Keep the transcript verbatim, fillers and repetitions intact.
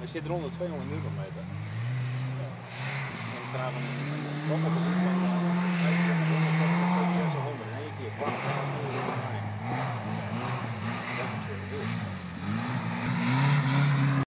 zit rond de tweehonderd newtonmeter. Ja. En vanavond